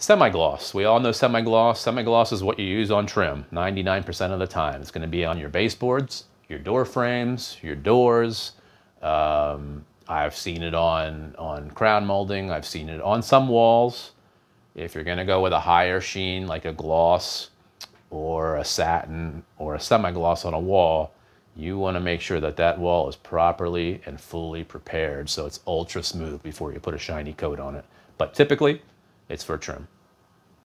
Semi-gloss. We all know semi-gloss. Semi-gloss is what you use on trim 99% of the time. It's going to be on your baseboards, your door frames, your doors. I've seen it on crown molding. I've seen it on some walls. If you're going to go with a higher sheen, like a gloss or a satin or a semi-gloss on a wall, you want to make sure that that wall is properly and fully prepared so it's ultra smooth before you put a shiny coat on it. But typically, it's for trim.